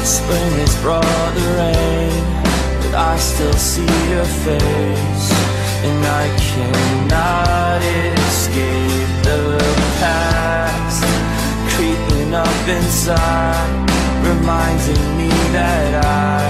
Spring has brought the rain, but I still see your face, and I cannot escape the past creeping up inside, reminding me that I